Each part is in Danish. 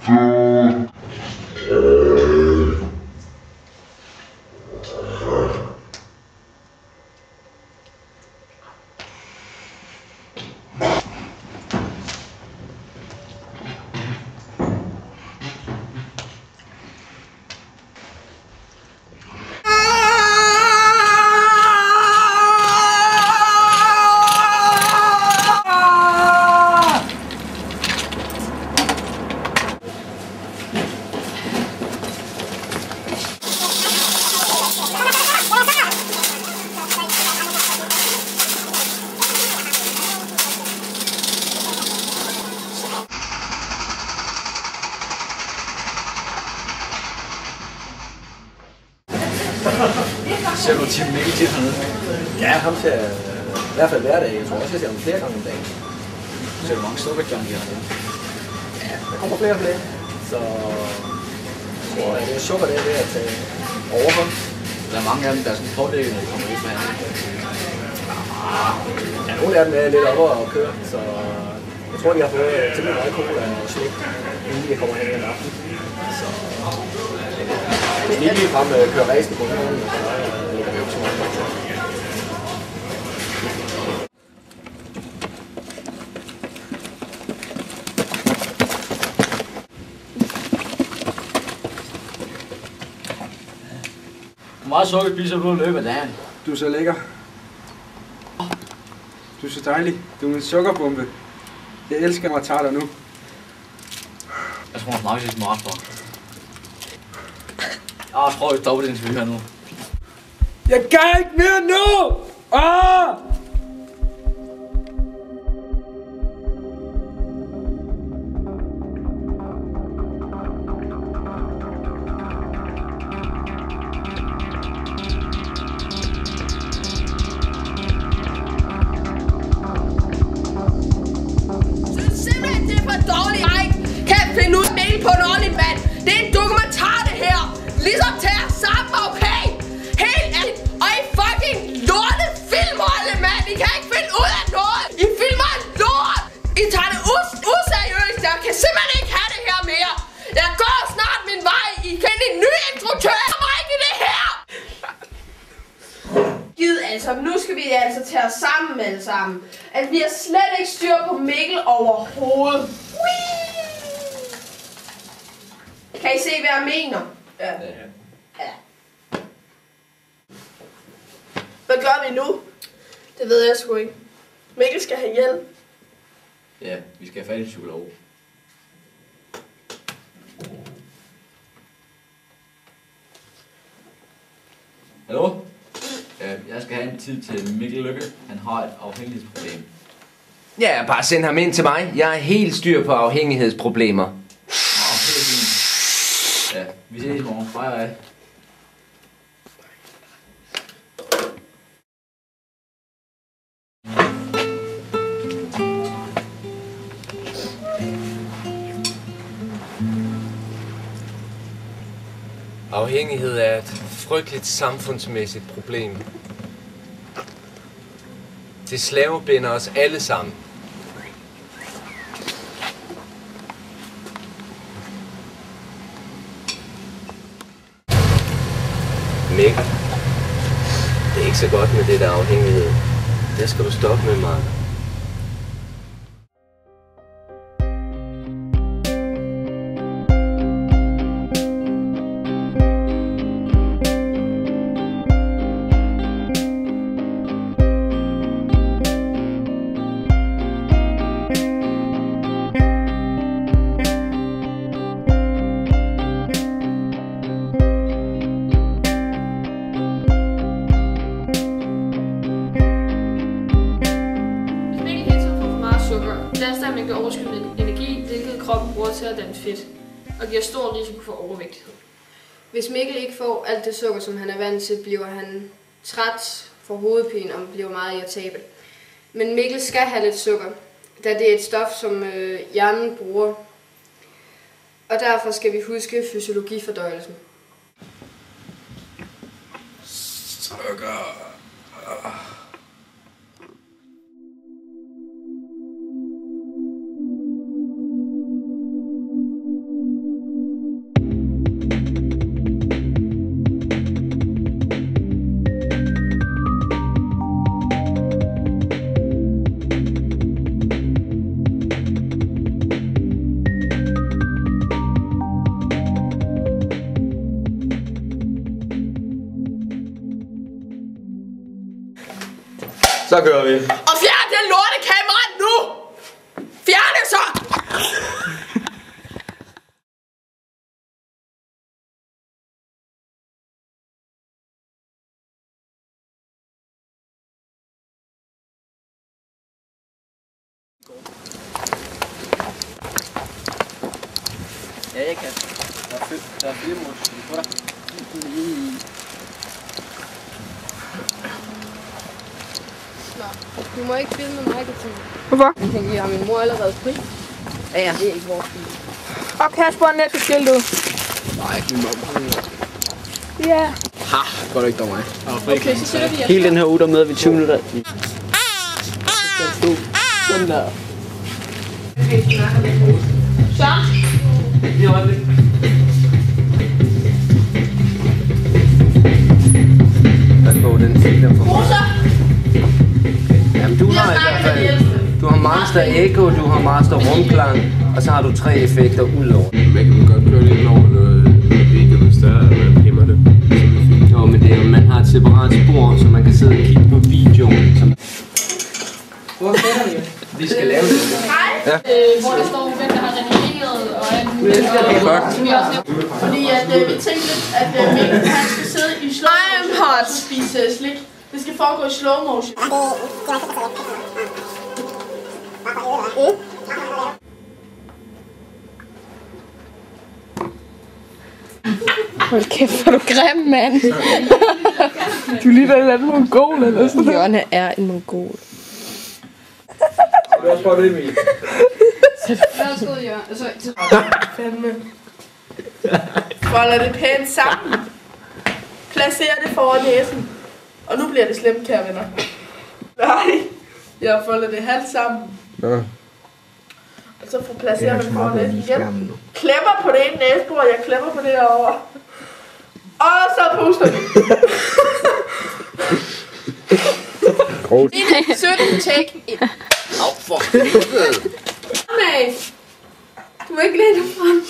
Ser du Tim Mikkel tit hernede? Ja, ham ser i hvert fald hver dag. Jeg tror også, jeg ser ham flere gange om dagen. Ser du mange sukkerjunkier hernede? Ja, der kommer flere og flere. Så jeg tror, at det er sukker, det er ved at tage overhånd. Der er mange af dem, der er sådan pådækket, når de kommer ud med hernede. Ja, nogle af dem er lidt oppe og køre, så jeg tror, de har fået temmelig meget cola og slik, inden de kommer hen i aften. Så hvis de lige frem kører racen på morgenen, så ligger vi jo til morgen. Hvor meget sukker spiser du i løbet af dagen? Du er så lækker. Du er så dejlig. Du er en sukkerbombe. Jeg elsker mig at tage dig nu. Jeg tror, nok lidt meget for. Jeg tror, jeg stopper det interview her nu. Jeg kan ikke mere nu! På en ordentlig mand. Det er en dokumentar, det her. Ligesom til jer sammen, okay? Helt ærligt. Og I fucking lorte filmer alle, mand. I kan ikke finde ud af noget. I filmer lort. I tager det useriøst. Jeg kan simpelthen ikke have det her mere. Jeg går snart min vej. I kan en ny instruktør. Jeg kommer ikke i det her. Gid altså, nu skal vi altså tage os sammen alle sammen. At vi har slet ikke styr på Mikkel overhovedet. Kan I se, hvad jeg mener? Ja. Hvad gør vi nu? Det ved jeg sgu ikke. Mikkel skal have hjælp. Ja, vi skal have fat i en psykolog. Hallo? Jeg skal have en tid til Mikkel Lykke. Han har et afhængighedsproblem. Ja, bare send ham ind til mig. Jeg er helt styr på afhængighedsproblemer. Ja, vi ses i morgen. Hej hej. Afhængighed er et frygteligt samfundsmæssigt problem. Det slavebinder os alle sammen. Mikkel, det er ikke så godt med det der afhængighed. Det skal du stoppe med, Mark. Mængde overskydende energi, hvilket kroppen bruger til at danne fedt, og giver stor risiko for overvægtighed. Hvis Mikkel ikke får alt det sukker, som han er vant til, bliver han træt, får hovedpine og bliver meget irritabel. Men Mikkel skal have lidt sukker, da det er et stof, som hjernen bruger. Og derfor skal vi huske fysiologifordøjelsen. Sukker. Så kører vi. Og fjern det lortekamera nu! Fjern det så! Ja, jeg kan. Der er 4 mål på dig. Du må ikke filme mig, Katrine. Hvorfor? Jeg tænker, jeg har min mor allerede fri. Ja, det er ikke vores film. Og Kasper er net skilt ud. Nej, ikke min mor. Ja. Ha, godt ikke der mig. Okay, så sætter vi jer. Hele den her uge, der møder vi 20 minutter. Sådan der. Så. Pas på den film der for mig. Rosa! Jamen du har i hvert fald... Du har Master Echo, du har Master Rumklang, og så har du 3 effekter udover. Man kan godt køre lidt over noget video, hvis der er, man gemmer det. Jo, men det er, man har et separat spor, så man kan sidde og kigge på videoen. Som... Hvor finder vi? Vi skal lave det. Hej. Hvor der står, hvem der har redigeret og alt muligt. Fordi at vi tænkte, at Mikkel han skal sidde i slow motion og spise slik. Det skal foregå i slow motion. Hold kæft, hvor du grim, mand. Du ligner en eller anden mongol eller sådan noget. Jørgen er en mongol. Du har også prøvet det, Emil. Værsgo, Jørgen. Altså, Fandme. Folder det pænt sammen. Placer det foran næsen. Og nu bliver det slemt, kære venner. Nej. Jeg folder det halvt sammen. Nå. Og så får placeret man foran næsen igen. Klemmer på det ene næsebord, jeg klemmer på det herovre. Og så puster vi. 17 take 1. Au, for Nej. Du må ikke læne dig frem.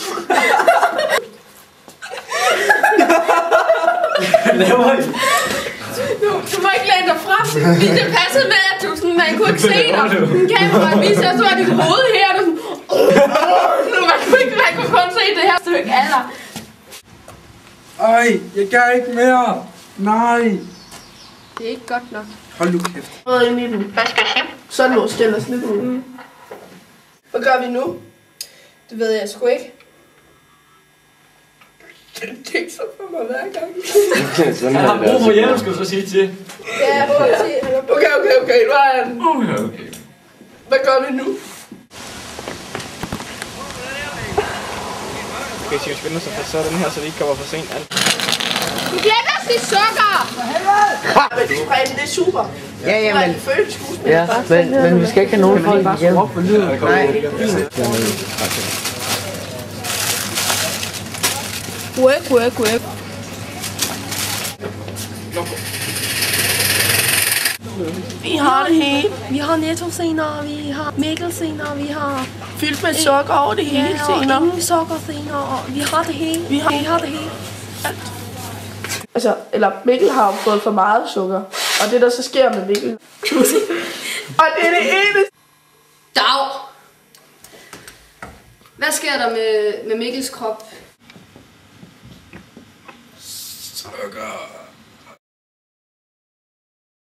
Du må ikke læne dig frem. Det passede med, at du sådan, man kunne ikke se dig. Den kamera viser, at så var dit hoved her. Og sådan, man kunne kun se det her stykke alder. Ej, jeg kan ikke mere. Nej. Det er ikke godt nok. Hold nu kæft. Rød ind i den. Hvad skal jeg sige? Så låste den os lidt ud. Hvad gør vi nu? Det ved jeg sgu ikke. Det er ikke så for mig hver gang. Jeg har brug for hjælp, skal du så sige til. Ja, prøv at se. Okay, nu har jeg den. Okay. Hvad gør vi nu? Okay, så vi skynder sig for så den her, så vi ikke kommer for sent. Du glemmer at sige sukker! Men det er super. Ja, men... Følt skuespil. Ja, men vi skal ikke have nogen folk hjem. Nej. Work. Vi har det hele. Vi har Netto-scener, vi har Mikkel-scener, vi har... Fyldt med sukker over det hele Ja, og ingen sukker-scener, og vi har det hele. Vi har det hele. Altså, eller Mikkel har jo fået for meget sukker. Og det der så sker med Mikkel. Og det er det eneste. Dag! Hvad sker der med Mikkels krop? Sukker.